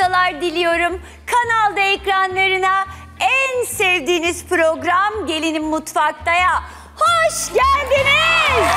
haftalar diliyorum. Kanalda ekranlarına en sevdiğiniz program Gelinin Mutfakta'ya hoş geldiniz.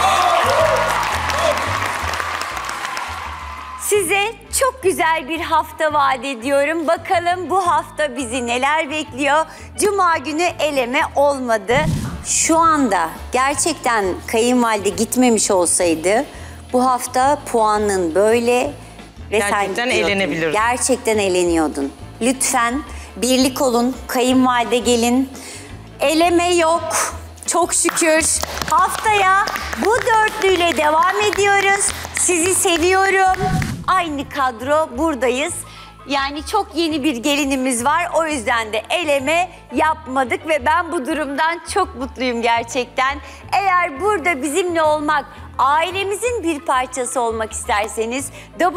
Size çok güzel bir hafta vaat ediyorum. Bakalım bu hafta bizi neler bekliyor? Cuma günü eleme olmadı. Şu anda gerçekten kayınvalide gitmemiş olsaydı bu hafta puanın böyle ve gerçekten eğlenebilirdin. Gerçekten eğleniyordun. Lütfen birlik olun, kayınvalide gelin. Eleme yok. Çok şükür. Haftaya bu dörtlüyle devam ediyoruz. Sizi seviyorum. Aynı kadro buradayız. Yani çok yeni bir gelinimiz var. O yüzden de eleme yapmadık ve ben bu durumdan çok mutluyum gerçekten. Eğer burada bizimle olmak, ailemizin bir parçası olmak isterseniz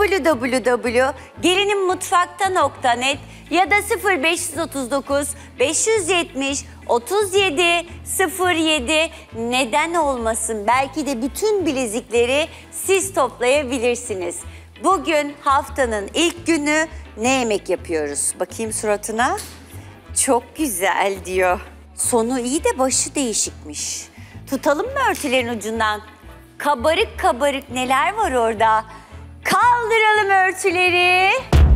www.gelinimutfakta.net ya da 0539 570 37 07 neden olmasın? Belki de bütün bilezikleri siz toplayabilirsiniz. Bugün haftanın ilk günü, ne yemek yapıyoruz? Bakayım suratına. Çok güzel diyor. Sonu iyi de başı değişikmiş. Tutalım mı örtülerin ucundan? Kabarık kabarık neler var orada? Kaldıralım örtüleri.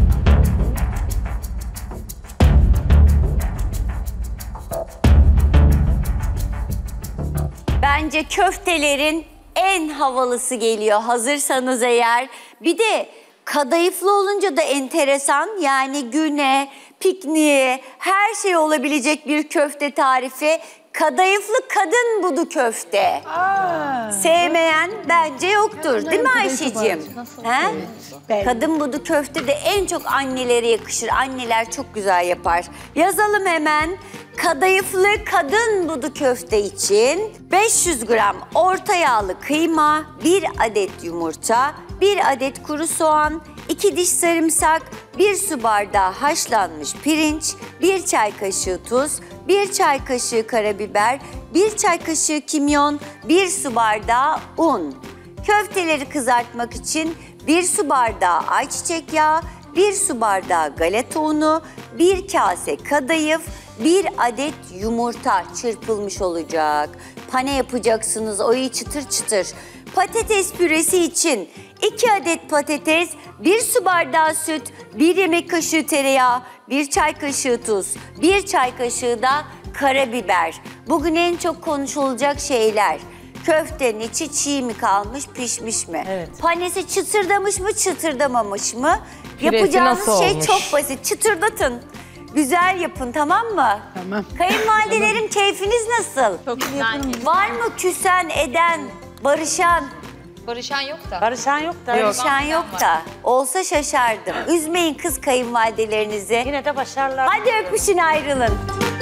Bence köftelerin en havalısı geliyor. Hazırsanız eğer. Bir de kadayıflı olunca da enteresan. Yani güne, pikniğe, her şey olabilecek bir köfte tarifi. Kadayıflı kadın budu köfte. Sevmeyen bence yoktur. Değil mi Ayşe'cim? Kadın budu köfte de en çok annelere yakışır. Anneler çok güzel yapar. Yazalım hemen. Kadayıflı kadın budu köfte için 500 gram orta yağlı kıyma, 1 adet yumurta, 1 adet kuru soğan, 2 diş sarımsak, 1 su bardağı haşlanmış pirinç, 1 çay kaşığı tuz, 1 çay kaşığı karabiber, 1 çay kaşığı kimyon, 1 su bardağı un. Köfteleri kızartmak için 1 su bardağı ayçiçek yağı, 1 su bardağı galeta unu, 1 kase kadayıf, 1 adet yumurta çırpılmış olacak. Pane yapacaksınız, o iyi çıtır çıtır. Patates püresi için 2 adet patates, 1 su bardağı süt, 1 yemek kaşığı tereyağı, 1 çay kaşığı tuz, 1 çay kaşığı da karabiber. Bugün en çok konuşulacak şeyler. Köftenin içi çiğ mi kalmış, pişmiş mi? Evet. Panesi çıtırdamış mı, çıtırdamamış mı? Püresi Yapacağınız nasıl şey olmuş? çok basit. Çıtırdatın. Güzel yapın, tamam mı? Tamam. Kayınvalidelerim keyfiniz nasıl? Çok iyi yaparım. Var mı küsen, eden, barışan? Barışan yok da. Barışan yok da. Barışan yok da. Olsa şaşardım. Üzmeyin kız kayınvalidelerinizi. Yine de başarılar. Hadi öpüşün, ayrılın.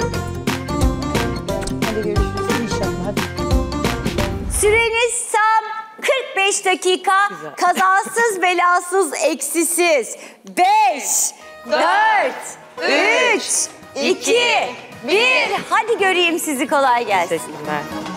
Hadi görüşürüz inşallah. Hadi. Süreniz tam 45 dakika. Güzel. Kazasız, belasız, eksisiz. 5, 4, 3, 2, 1. Hadi göreyim sizi, kolay gelsin. Teşekkürler.